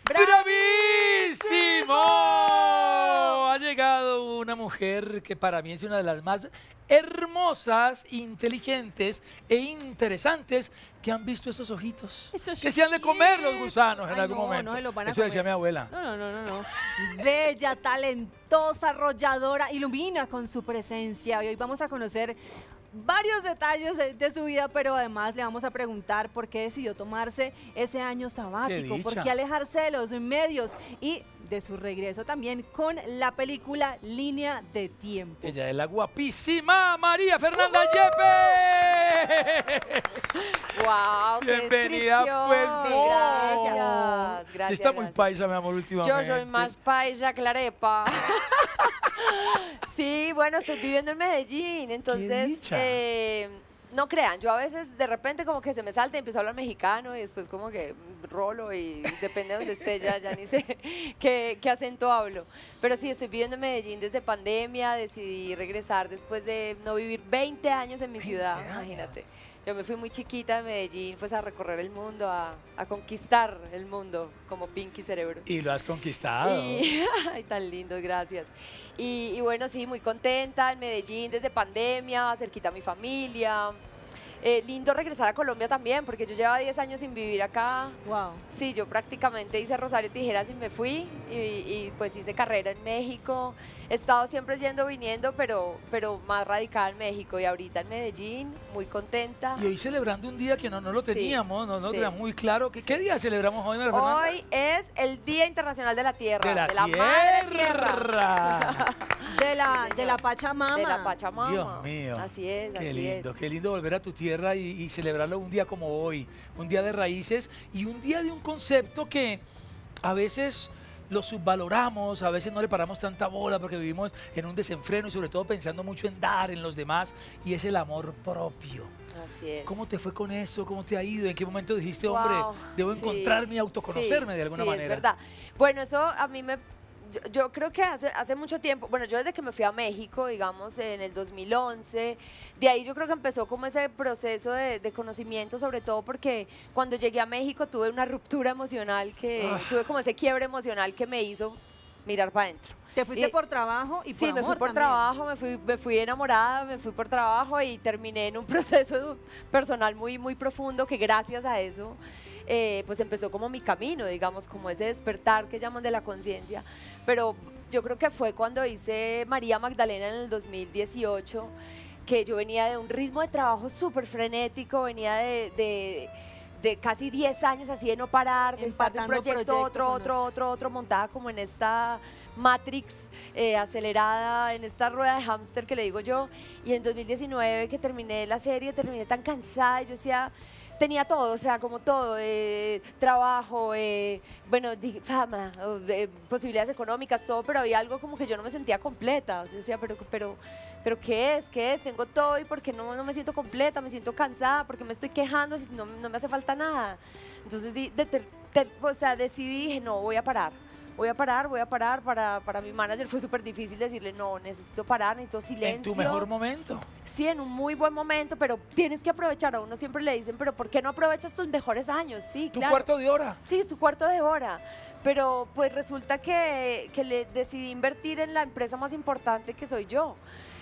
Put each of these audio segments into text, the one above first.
¡Bravísimo! Ha llegado una mujer que para mí es una de las más hermosas, inteligentes e interesantes que han visto esos ojitos. Que se han de comer los gusanos en algún momento. No se los van a Eso decía comer. mi abuela. No. Bella, talentosa, arrolladora, ilumina con su presencia. Y hoy vamos a conocer varios detalles de su vida, pero además le vamos a preguntar por qué decidió tomarse ese año sabático, dicha. por qué alejarse de los medios y de su regreso también con la película Línea de Tiempo. Ella es la guapísima María Fernanda Yepes. ¡Wow! ¡Qué Bienvenida, descripción! pues, no. Gracias. Tú estás muy gracias. paisa, mi amor, últimamente. Yo soy más paisa que la arepa. Sí, bueno, estoy viviendo en Medellín, entonces dicha! no crean, yo a veces de repente como que se me salta y empiezo a hablar mexicano y después como que rolo y depende de donde esté ya ni sé qué acento hablo. Pero sí, estoy viviendo en Medellín desde pandemia, decidí regresar después de no vivir 20 años en mi ciudad, años. imagínate. Yo me fui muy chiquita de Medellín, pues a recorrer el mundo, a conquistar el mundo como Pinky Cerebro. Y lo has conquistado. Ay, tan lindo, gracias. Y bueno, sí, muy contenta en Medellín desde pandemia, cerquita a mi familia. Lindo regresar a Colombia también, porque yo llevaba 10 años sin vivir acá. Wow. Sí, yo prácticamente hice Rosario Tijeras y me fui, y pues hice carrera en México. He estado siempre yendo, viniendo, pero más radicada en México, y ahorita en Medellín, muy contenta. Y hoy celebrando un día que no lo Sí, teníamos, no sí. teníamos muy claro. ¿Qué día celebramos hoy, María Fernanda? Hoy es el Día Internacional de la Tierra, de la Madre Tierra. De la Pachamama. De la Pachamama. Dios mío. Así es, Qué lindo volver a tu tierra y celebrarlo un día como hoy, un día de raíces y un día de un concepto que a veces lo subvaloramos, a veces no le paramos tanta bola porque vivimos en un desenfreno y sobre todo pensando mucho en dar en los demás, y es el amor propio. Así es. ¿Cómo te fue con eso? ¿Cómo te ha ido? ¿En qué momento dijiste, Wow, hombre, debo sí, encontrarme y autoconocerme sí, de alguna sí, manera? Es verdad. Bueno, eso a mí yo creo que hace mucho tiempo, bueno, yo desde que me fui a México, digamos, en el 2011, de ahí yo creo que empezó como ese proceso de conocimiento, sobre todo porque cuando llegué a México tuve una ruptura emocional, tuve como ese quiebre emocional que me hizo mirar para adentro. ¿Te fuiste por trabajo y por Sí, me fui amor por también? trabajo, me fui enamorada, me fui por trabajo y terminé en un proceso personal muy profundo que gracias a eso pues empezó como mi camino, digamos, como ese despertar que llaman de la conciencia. Pero yo creo que fue cuando hice María Magdalena en el 2018, que yo venía de un ritmo de trabajo súper frenético, venía de casi 10 años así de no parar, de estar de un Empatando proyecto, proyecto otro, montada como en esta Matrix acelerada, en esta rueda de hámster que le digo yo. Y en 2019 que terminé la serie, terminé tan cansada y yo decía, tenía todo, o sea, como todo, trabajo, bueno, fama, posibilidades económicas, todo, pero había algo como que yo no me sentía completa. O sea, yo decía, pero ¿qué es? ¿Qué es? Tengo todo y ¿por qué no me siento completa? Me siento cansada, ¿porque me estoy quejando si no me hace falta nada? Entonces, o sea, decidí, dije, no, voy a parar. Voy a parar. Para mi manager fue súper difícil decirle, no, necesito parar, necesito silencio. ¿En tu mejor momento? Sí, en un muy buen momento, pero tienes que aprovechar. A uno siempre le dicen, pero ¿por qué no aprovechas tus mejores años? Sí, ¿Tu claro. cuarto de hora? Sí, tu cuarto de hora. Pero pues resulta que le decidí invertir en la empresa más importante que soy yo.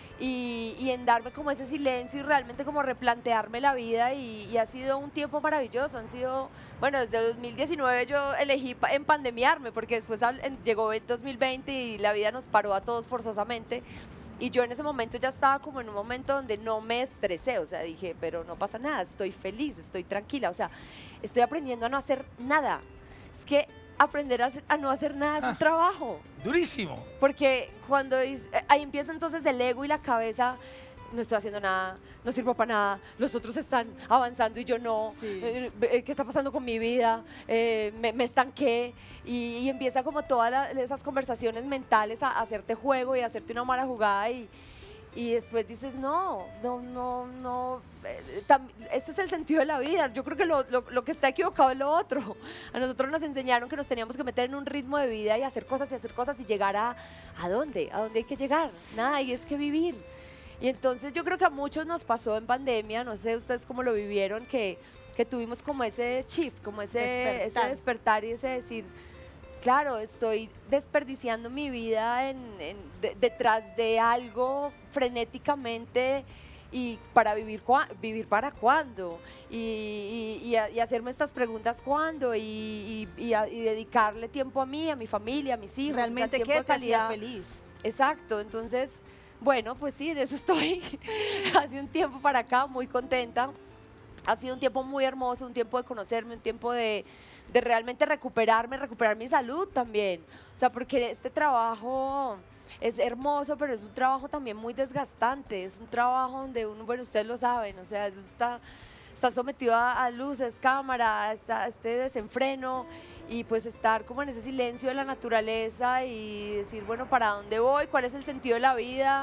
Y en darme como ese silencio y realmente como replantearme la vida, y ha sido un tiempo maravilloso. Han sido, bueno, desde 2019 yo elegí empandemiarme porque después llegó el 2020 y la vida nos paró a todos forzosamente. Y yo en ese momento ya estaba como en un momento donde no me estresé, o sea, dije, pero no pasa nada, estoy feliz, estoy tranquila, o sea, estoy aprendiendo a no hacer nada. Es que aprender a no hacer nada es un trabajo. Durísimo. Porque cuando ahí empieza entonces el ego y la cabeza, no estoy haciendo nada, no sirvo para nada, los otros están avanzando y yo no, Sí. ¿Qué está pasando con mi vida? Me estanqué, y empieza como todas esas conversaciones mentales a hacerte juego y a hacerte una mala jugada, y después dices, no, este es el sentido de la vida. Yo creo que lo que está equivocado es lo otro. A nosotros nos enseñaron que nos teníamos que meter en un ritmo de vida y hacer cosas y llegar ¿a dónde? ¿A dónde hay que llegar? Nada, y es que vivir. Y entonces yo creo que a muchos nos pasó en pandemia, no sé ustedes cómo lo vivieron, que tuvimos como ese shift, como ese despertar y ese decir, claro, estoy desperdiciando mi vida detrás de algo frenéticamente y para vivir, vivir para cuándo y hacerme estas preguntas cuándo y dedicarle tiempo a mí, a mi familia, a mis hijos. Realmente, tiempo ¿qué de te hacía calidad. feliz? Exacto, entonces, bueno, pues sí, en eso estoy. Hace un tiempo para acá, muy contenta. Ha sido un tiempo muy hermoso, un tiempo de conocerme, un tiempo de realmente recuperar mi salud también. O sea, porque este trabajo es hermoso, pero es un trabajo también muy desgastante. Es un trabajo donde uno, bueno, ustedes lo saben, o sea, eso está sometido a luces, cámara, a este desenfreno y pues estar como en ese silencio de la naturaleza y decir, bueno, ¿para dónde voy? ¿Cuál es el sentido de la vida?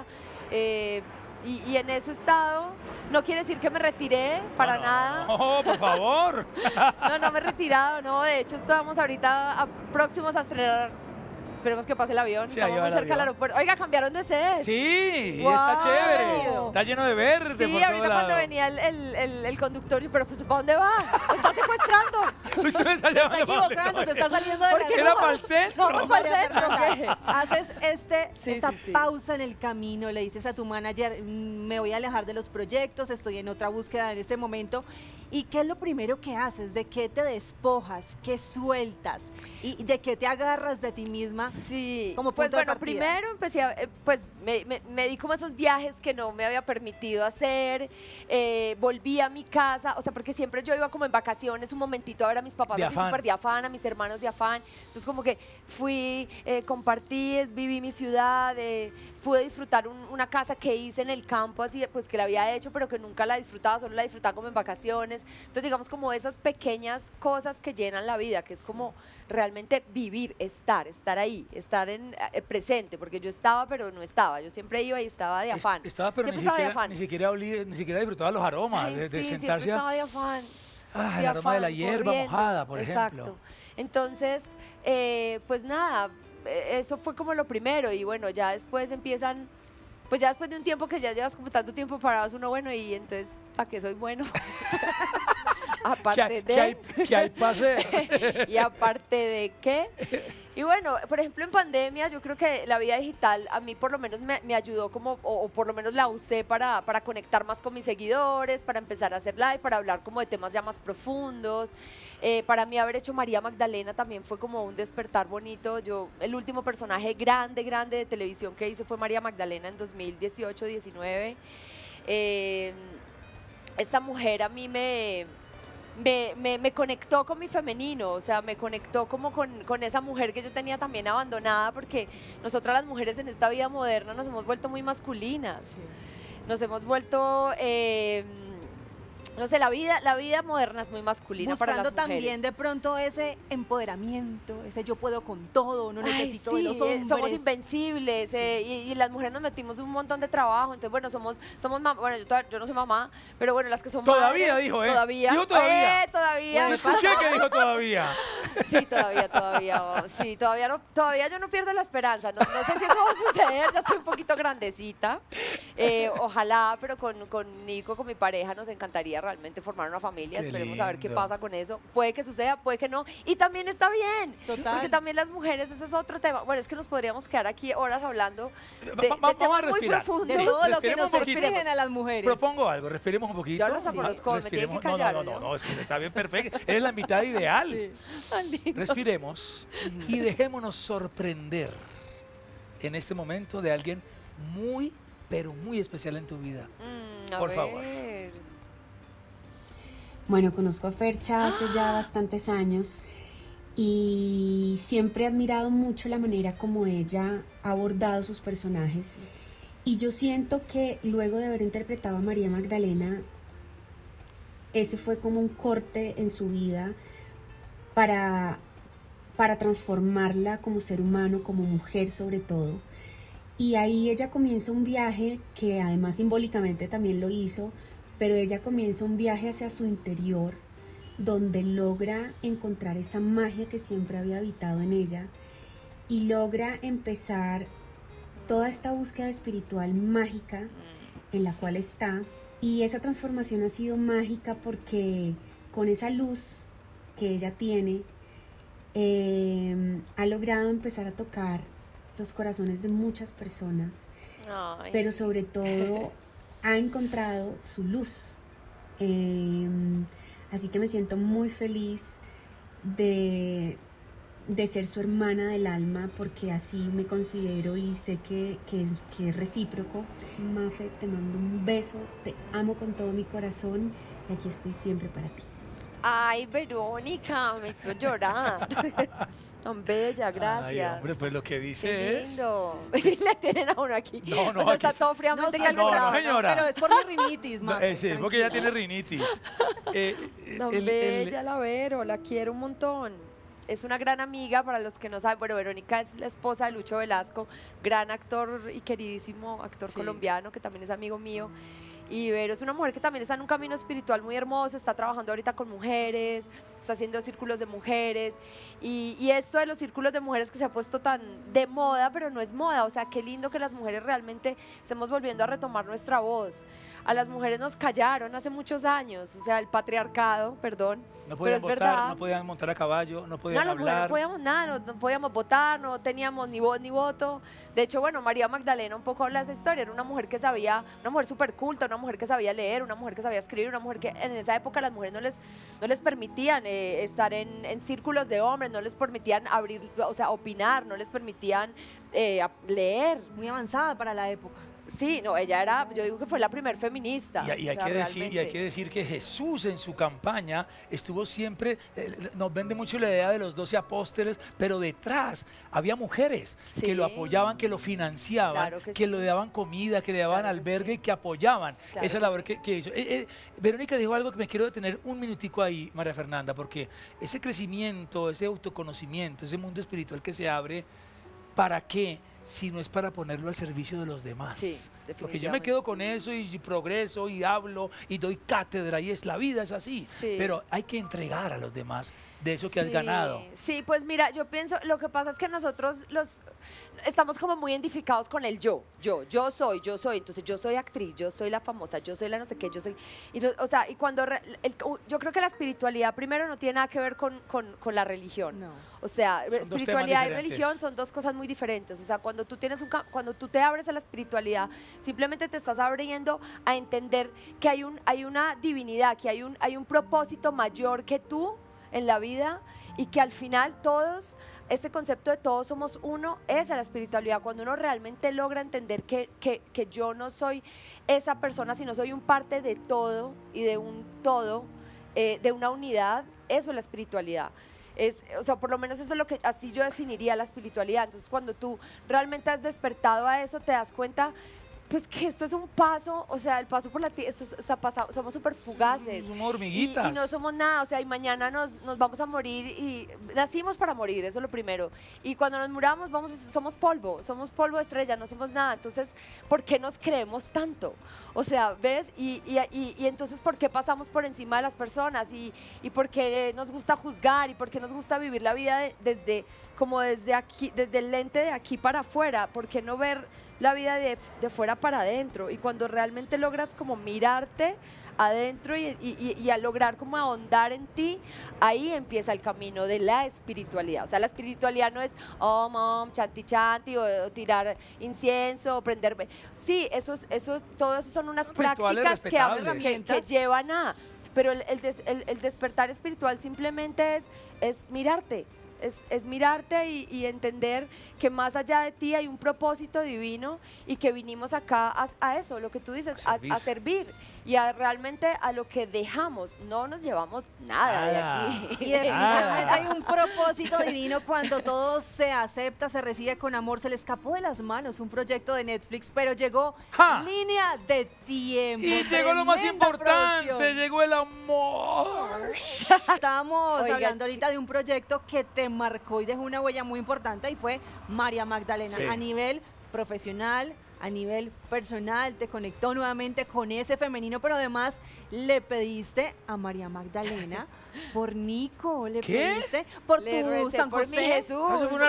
Y en eso he estado. No quiere decir que me retiré, para nada. No, por favor. No me he retirado, no. De hecho, estamos ahorita próximos a estrenar. Esperemos que pase el avión. Sí, Estamos muy cerca del aeropuerto. Oiga, cambiaron de sede. Sí, Wow. está chévere. Está lleno de verde Sí, por ahorita todo cuando lado. venía el conductor, yo, pero pues, ¿para dónde va? ¿Me está secuestrando? Usted me está Se está llamando equivocando, se está saliendo de la Era para el centro. No, pues para el María centro, Fernanda, ¿qué? haces Sí, esta sí, sí. pausa en el camino, le dices a tu manager, me voy a alejar de los proyectos, estoy en otra búsqueda en este momento. ¿Y qué es lo primero que haces? ¿De qué te despojas? ¿Qué sueltas? ¿Y de qué te agarras de ti misma? Sí, Como pues punto de bueno, partida. primero empecé pues me di como esos viajes que no me había permitido hacer, volví a mi casa, o sea, porque siempre yo iba como en vacaciones un momentito a ver a mis papás, De así afán. súper de afán, a mis hermanos de afán, entonces como que fui, compartí, viví mi ciudad, pude disfrutar una casa que hice en el campo, así pues que la había hecho, pero que nunca la disfrutaba, solo la disfrutaba como en vacaciones, entonces digamos como esas pequeñas cosas que llenan la vida, que es como realmente vivir, estar ahí, estar en presente, porque yo estaba pero no estaba, yo siempre iba y estaba de afán. Estaba, pero Siempre estaba de afán. ni siquiera disfrutaba los aromas, Ay, de sí, siempre sentarse estaba de afán. Ah, de el aroma de la afán, hierba corriendo. mojada, por Exacto. ejemplo. Entonces, pues nada, eso fue como lo primero y bueno, ya después empiezan, pues ya después de un tiempo que ya llevas como tanto tiempo parados uno, bueno, y entonces, ¿para qué soy bueno? Aparte ¿Qué hay para hacer? ¿Y aparte de qué? Y bueno, por ejemplo, en pandemia yo creo que la vida digital a mí por lo menos me ayudó como, o por lo menos la usé para conectar más con mis seguidores, para empezar a hacer live, para hablar como de temas ya más profundos. Para mí haber hecho María Magdalena también fue como un despertar bonito. El último personaje grande de televisión que hice fue María Magdalena en 2018-19. Esta mujer a mí me conectó con mi femenino, o sea, me conectó como con esa mujer que yo tenía también abandonada, porque nosotras las mujeres en esta vida moderna nos hemos vuelto muy masculinas, nos hemos vuelto, no sé, la vida moderna es muy masculina para las Buscando mujeres. también de pronto ese empoderamiento, ese yo puedo con todo, no Ay, necesito sí, de los hombres. somos invencibles y las mujeres nos metimos un montón de trabajo, entonces bueno, somos bueno, yo no soy mamá, pero bueno, las que son Todavía madres, dijo, ¿eh? Todavía. Dijo todavía. Todavía. Me escuché que dijo todavía. Sí, sí, todavía yo no pierdo la esperanza, no sé si eso va a suceder, ya estoy un poquito grandecita, ojalá, pero con Nico, con mi pareja, nos encantaría realmente formar una familia, Qué esperemos a ver qué lindo. pasa con eso, puede que suceda, puede que no, y también está bien, Total. porque también las mujeres, ese es otro tema, bueno, es que nos podríamos quedar aquí horas hablando de Vamos a temas muy respirar. profundos. De todo lo que Respiremos nos un poquito. exigen a las mujeres. Propongo algo, respiremos un poquito. Yo hablo hasta por los codos, me tienen que Respiremos. callar, No, es que está bien perfecto. Eres la mitad ideal. Tan lindo. Respiremos y dejémonos sorprender en este momento de alguien muy, pero muy especial en tu vida. A Por favor. ver. Bueno, conozco a Fercha hace ya bastantes años y siempre he admirado mucho la manera como ella ha abordado sus personajes. Y yo siento que luego de haber interpretado a María Magdalena, ese fue como un corte en su vida para transformarla como ser humano, como mujer sobre todo. Y ahí ella comienza un viaje que además simbólicamente también lo hizo, pero ella comienza un viaje hacia su interior, donde logra encontrar esa magia que siempre había habitado en ella y logra empezar toda esta búsqueda espiritual mágica en la cual está. Y esa transformación ha sido mágica porque con esa luz que ella tiene, ha ha logrado empezar a tocar los corazones de muchas personas, Ay. pero sobre todo ha encontrado su luz. Así que me siento muy feliz de ser su hermana del alma, porque así me considero y sé que es recíproco. Mafe, te mando un beso, te amo con todo mi corazón y aquí estoy siempre para ti. Ay, Verónica, me hizo llorar. Tan bella, gracias. Ay, hombre, pues lo que dice Qué es... lindo. Y la tienen a uno aquí. No, no, O sea, aquí está todo fríamente calentado. no, señora. Pero es por mi rinitis, No, Mafe, sí, porque ella tranquila. tiene rinitis. Tan bella la Vero, la quiero un montón. Es una gran amiga, para los que no saben. Bueno, Verónica es la esposa de Lucho Velasco, gran actor y queridísimo actor Sí. colombiano, que también es amigo mío. Y Vero es una mujer que también está en un camino espiritual muy hermoso, está trabajando ahorita con mujeres, está haciendo círculos de mujeres. Y esto de los círculos de mujeres que se ha puesto tan de moda, pero no es moda. O sea, qué lindo que las mujeres realmente estemos volviendo a retomar nuestra voz. A las mujeres nos callaron hace muchos años, o sea, el patriarcado, perdón. No pero podían es votar, verdad. no podían montar a caballo, no podían No, las mujeres hablar. no podíamos nada, no podíamos votar, no teníamos ni voz ni voto. De hecho, bueno, María Magdalena un poco habla de esa historia, era una mujer que sabía, una mujer súper culta, una mujer que sabía leer, una mujer que sabía escribir, una mujer que en esa época las mujeres no les permitían estar en círculos de hombres, no les permitían abrir, o sea, opinar, no les permitían leer. Muy avanzada para la época. Sí, no, ella era, yo digo que fue la primer feminista. Y hay o sea, que decir que Jesús en su campaña estuvo siempre, nos vende mucho la idea de los 12 apóstoles, pero detrás había mujeres que Sí. lo apoyaban, que lo financiaban, Claro que, que sí. le daban comida, que le daban Claro que albergue sí. y que apoyaban. Claro Esa que labor sí. que hizo. Verónica dijo algo que me quiero detener un minutico ahí, María Fernanda, porque ese crecimiento, ese autoconocimiento, ese mundo espiritual que se abre, ¿para qué? Si no es para ponerlo al servicio de los demás. Sí, Porque yo me quedo con eso y progreso y hablo y doy cátedra y la vida es así. Sí. Pero hay que entregar a los demás de eso que has Sí, ganado. Sí, pues mira, yo pienso, lo que pasa es que nosotros estamos como muy identificados con el yo soy, entonces yo soy actriz, yo soy la famosa, yo soy la no sé qué, yo soy, o sea, y cuando, yo creo que la espiritualidad primero no tiene nada que ver con la religión. No. O sea, Son dos espiritualidad temas y diferentes. religión son dos cosas muy diferentes. O sea, cuando tú cuando tú te abres a la espiritualidad, simplemente te estás abriendo a entender que hay una divinidad, que hay un propósito mayor que tú en la vida y que al final todos, ese concepto de todos somos uno, es a la espiritualidad. Cuando uno realmente logra entender que yo no soy esa persona, sino soy un parte de todo y de un todo, de una unidad, eso es la espiritualidad. O sea, por lo menos eso es lo que, así yo definiría la espiritualidad. Entonces, cuando tú realmente has despertado a eso, te das cuenta, pues que esto es un paso, o sea, el paso por la tierra, o sea, somos súper fugaces. Somos hormiguitas. Y no somos nada, o sea, y mañana nos vamos a morir y nacimos para morir, eso es lo primero. Y cuando nos muramos, somos polvo de estrella, no somos nada. Entonces, ¿por qué nos creemos tanto? O sea, ¿ves? Y entonces, ¿por qué pasamos por encima de las personas? Y por qué nos gusta juzgar y por qué nos gusta vivir la vida desde aquí, desde el lente de aquí para afuera. ¿Por qué no ver la vida de fuera para adentro? Y cuando realmente logras como mirarte adentro y a lograr como ahondar en ti, ahí empieza el camino de la espiritualidad. O sea, la espiritualidad no es chanti chanti o tirar incienso o prender. Sí, todo eso son unas Son rituales prácticas respetables. que llevan a. Pero el despertar espiritual simplemente es mirarte. Es mirarte y entender que más allá de ti hay un propósito divino y que vinimos acá a eso, lo que tú dices, a servir y realmente a lo que dejamos. No nos llevamos nada de aquí. Y definitivamente hay un propósito divino cuando todo se acepta, se recibe con amor. Se le escapó de las manos un proyecto de Netflix, pero llegó ¡Ja! Línea de Tiempo. Y llegó lo más Tremenda importante, producción. llegó el amor. Estábamos Oiga, hablando ahorita de un proyecto que te marcó y dejó una huella muy importante y fue María Magdalena. Sí. A nivel profesional, a nivel personal, te conectó nuevamente con ese femenino, pero además le pediste a María Magdalena por Nico, le ¿Qué? pediste por Le tu recé San por mi José. Jesús. Eso fue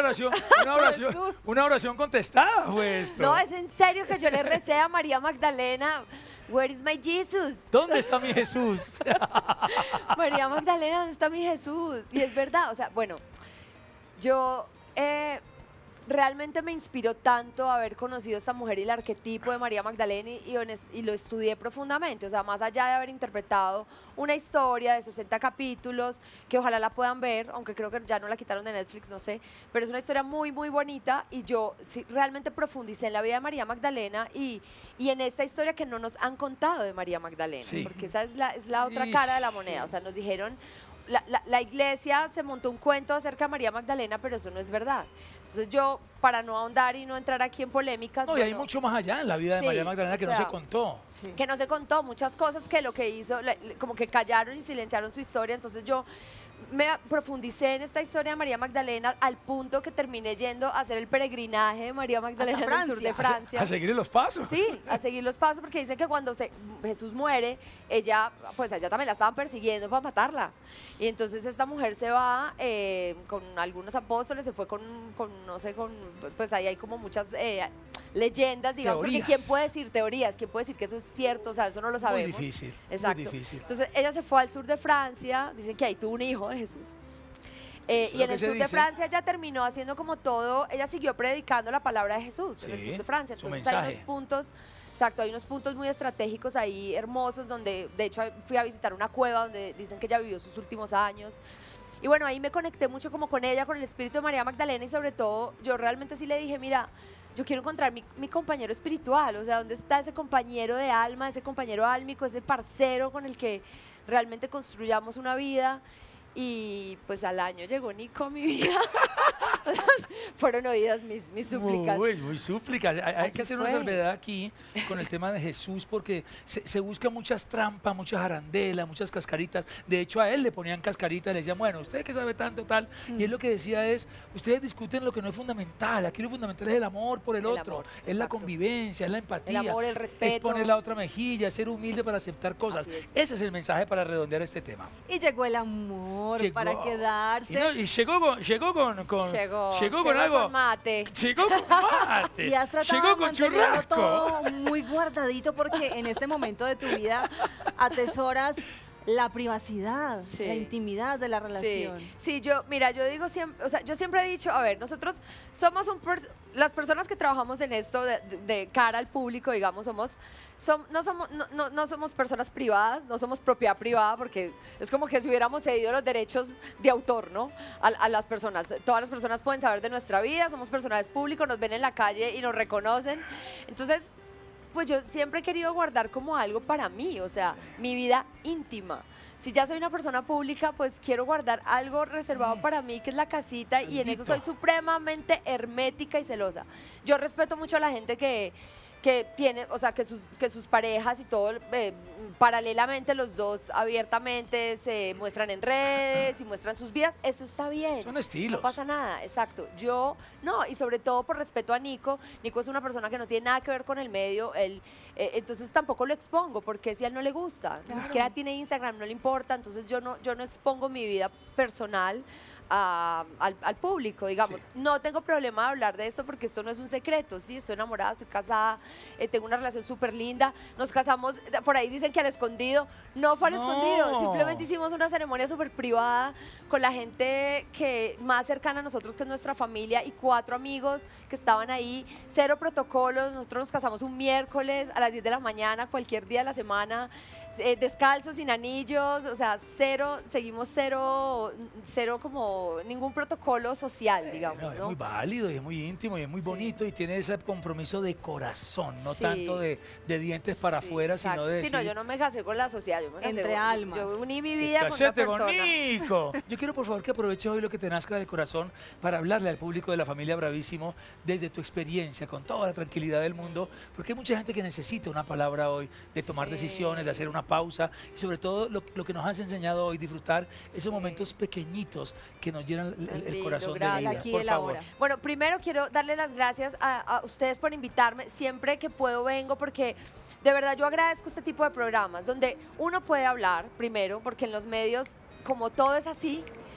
una oración contestada, fue esto. No, es en serio que yo le recé a María Magdalena. Where is my Jesus? ¿Dónde está mi Jesús? María Magdalena, ¿dónde está mi Jesús? Y es verdad, o sea, bueno, yo realmente me inspiró tanto haber conocido a esta mujer y el arquetipo de María Magdalena y lo estudié profundamente, o sea, más allá de haber interpretado una historia de 60 capítulos, que ojalá la puedan ver, aunque creo que ya no la quitaron de Netflix, no sé, pero es una historia muy, muy bonita y yo sí, realmente profundicé en la vida de María Magdalena y en esta historia que no nos han contado de María Magdalena, Sí. porque esa es la otra cara de la moneda, o sea, nos dijeron... La iglesia se montó un cuento acerca de María Magdalena, pero eso no es verdad. Entonces yo, para no ahondar y no entrar aquí en polémicas... No, y hay mucho más allá en la vida de Sí, María Magdalena que o no se sea, contó. Sí. que no se contó, muchas cosas que lo que hizo, como que callaron y silenciaron su historia, entonces yo me profundicé en esta historia de María Magdalena al punto que terminé yendo a hacer el peregrinaje de María Magdalena en el sur de Francia. A seguir los pasos. Sí, a seguir los pasos porque dicen que cuando Jesús muere, ella, pues allá también la estaban persiguiendo para matarla. Y entonces esta mujer se va con algunos apóstoles, se fue no sé, pues ahí hay como muchas leyendas, digamos, Teorías. porque ¿quién puede decir teorías? ¿Quién puede decir que eso es cierto? O sea, eso no lo sabemos. Muy difícil. Exacto. Muy difícil. Entonces ella se fue al sur de Francia, dicen que ahí tuvo un hijo de Jesús. es Y lo en que el se sur de dice. Francia ella terminó haciendo como todo, ella siguió predicando la palabra de Jesús en el Sí, sur de Francia. su Entonces hay mensaje. unos puntos, exacto, hay unos puntos muy estratégicos ahí hermosos donde, de hecho, fui a visitar una cueva donde dicen que ella vivió sus últimos años. Y bueno, ahí me conecté mucho como con ella, con el espíritu de María Magdalena y sobre todo yo realmente sí le dije, mira, yo quiero encontrar mi compañero espiritual, o sea, ¿dónde está ese compañero de alma, ese compañero álmico, ese parcero con el que realmente construyamos una vida? Y pues al año llegó Nico a mi vida. O sea, fueron oídas mis súplicas. Muy súplicas. Hay que Así hacer una fue. salvedad aquí con el tema de Jesús porque se buscan muchas trampas, muchas arandelas, muchas cascaritas. De hecho, a él le ponían cascaritas, le decían, bueno, usted que sabe tanto, tal. Y él lo que decía es, ustedes discuten lo que no es fundamental. Aquí lo fundamental es el amor por el otro. amor, Es la exacto. convivencia, es la empatía. El amor, el Es respeto. poner la otra mejilla, ser humilde para aceptar cosas. Así es. Ese es el mensaje para redondear este tema. Y llegó el amor Llegó. para quedarse. Y llegó con Llegó con algo. con mate. Llegó con mate. Y has tratado Llegó de con mantenerlo churrasco. todo muy guardadito porque en este momento de tu vida atesoras la privacidad, Sí. la intimidad de la relación. Sí, yo digo siempre, o sea, yo siempre he dicho, a ver, nosotros somos las personas que trabajamos en esto de cara al público, digamos, no somos personas privadas, no somos propiedad privada, porque es como que si hubiéramos cedido los derechos de autor, ¿no? A las personas. Todas las personas pueden saber de nuestra vida, somos personajes públicos, nos ven en la calle y nos reconocen. Entonces, pues yo siempre he querido guardar como algo para mí, o sea, mi vida íntima. Si ya soy una persona pública, pues quiero guardar algo reservado para mí, que es la casita, y en eso soy supremamente hermética y celosa. Yo respeto mucho a la gente que tiene, o sea, que sus parejas y todo, paralelamente los dos abiertamente se muestran en redes y muestran sus vidas, eso está bien. Son estilos. No pasa nada, exacto. Yo, no, y sobre todo por respeto a Nico. Nico es una persona que no tiene nada que ver con el medio, entonces tampoco lo expongo, porque si a él no le gusta, ni siquiera tiene Instagram, no le importa, entonces yo no expongo mi vida personal al público, digamos. Sí. No tengo problema de hablar de esto porque esto no es un secreto, sí, estoy enamorada, estoy casada, tengo una relación súper linda, nos casamos, por ahí dicen que al escondido, no fue al No. escondido, simplemente hicimos una ceremonia súper privada con la gente que más cercana a nosotros, que es nuestra familia, y 4 amigos que estaban ahí, 0 protocolos, nosotros nos casamos un miércoles a las 10 de la mañana, cualquier día de la semana, descalzos, sin anillos, o sea, seguimos cero como ningún protocolo social, digamos, No, es ¿no? muy válido y es muy íntimo y es muy Sí. bonito y tiene ese compromiso de corazón, no Sí. tanto de dientes para Sí, afuera, exacto. sino de Sí, no, decir, yo no me casé con la sociedad, yo me casé Entre con- almas. Yo uní mi "Que vida con una casete persona. bonito". Yo quiero, por favor, que aproveches hoy lo que te nazca del corazón para hablarle al público de la familia Bravísimo desde tu experiencia, con toda la tranquilidad del mundo, porque hay mucha gente que necesita una palabra hoy, de tomar Sí. decisiones, de hacer una pausa y sobre todo lo que nos has enseñado hoy, disfrutar esos momentos pequeñitos que nos llenan el Lindo, corazón de gracias. vida. Aquí Por el favor. ahora. Bueno, primero quiero darle las gracias a ustedes por invitarme. Siempre que puedo vengo porque de verdad yo agradezco este tipo de programas donde uno puede hablar primero, porque en los medios, como todo es así,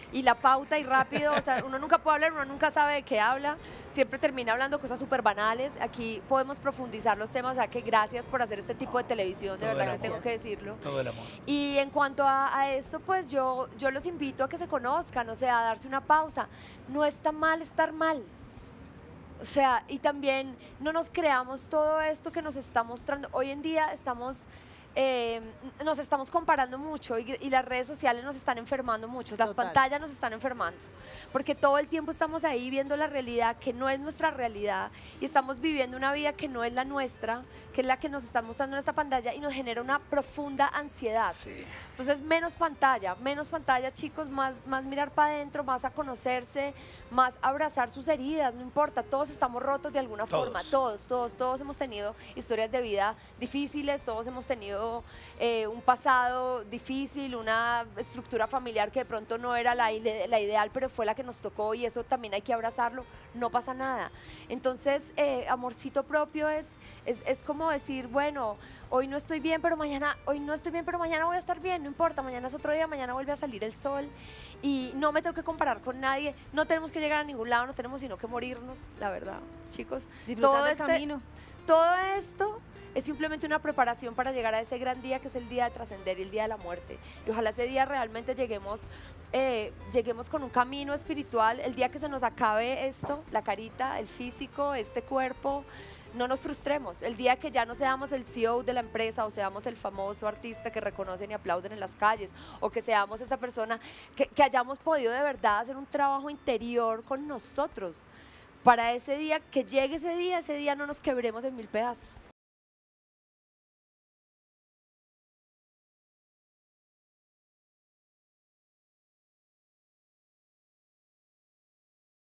y la pauta y rápido, o sea, uno nunca puede hablar, uno nunca sabe de qué habla, siempre termina hablando cosas súper banales. Aquí podemos profundizar los temas, o sea que gracias por hacer este tipo de televisión, de Todo verdad el que tengo amor. que decirlo. Todo el amor. Y en cuanto a esto, pues yo los invito a que se conozcan, o sea, a darse una pausa. No está mal estar mal. O sea, y también no nos creamos todo esto que nos está mostrando. Hoy en día nos estamos comparando mucho y las redes sociales nos están enfermando mucho, las Total. pantallas nos están enfermando, porque todo el tiempo estamos ahí viendo la realidad que no es nuestra realidad y estamos viviendo una vida que no es la nuestra, que es la que nos están mostrando en esta pantalla y nos genera una profunda ansiedad. Sí. Entonces, menos pantalla, chicos, más mirar para adentro, más a conocerse, más abrazar sus heridas, no importa, todos estamos rotos de alguna forma, todos hemos tenido historias de vida difíciles, todos hemos tenido un pasado difícil, una estructura familiar que de pronto no era la ideal, pero fue la que nos tocó y eso también hay que abrazarlo, no pasa nada. Entonces, amorcito propio es como decir, bueno, hoy no estoy bien, pero mañana voy a estar bien, no importa, mañana es otro día, mañana vuelve a salir el sol y no me tengo que comparar con nadie, no tenemos que llegar a ningún lado, no tenemos sino que morirnos, la verdad, chicos. Disfrutar del camino. Todo esto es simplemente una preparación para llegar a ese gran día que es el día de trascender y el día de la muerte. Y ojalá ese día realmente lleguemos con un camino espiritual, el día que se nos acabe esto, la carita, el físico, este cuerpo. No nos frustremos. El día que ya no seamos el CEO de la empresa o seamos el famoso artista que reconocen y aplauden en las calles o que seamos esa persona que hayamos podido de verdad hacer un trabajo interior con nosotros para ese día, que llegue ese día no nos quebremos en 1000 pedazos.